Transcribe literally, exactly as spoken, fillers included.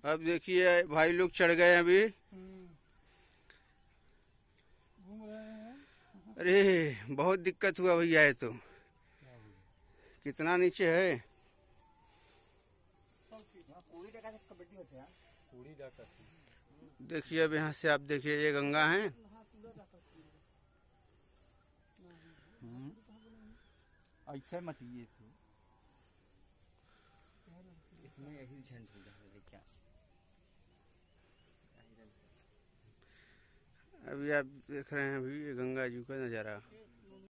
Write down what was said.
अब देखिए भाई लोग चढ़ गए अभी। घूम रहे हैं। अरे बहुत दिक्कत हुआ भैया, है तो कितना नीचे है। देखिए अब यहाँ से आप देखिए, ये गंगा है। ऐसे मत ये तो इसमें यही झंड हो जाए क्या। अभी आप देख रहे हैं अभी ये गंगा जी का नज़ारा।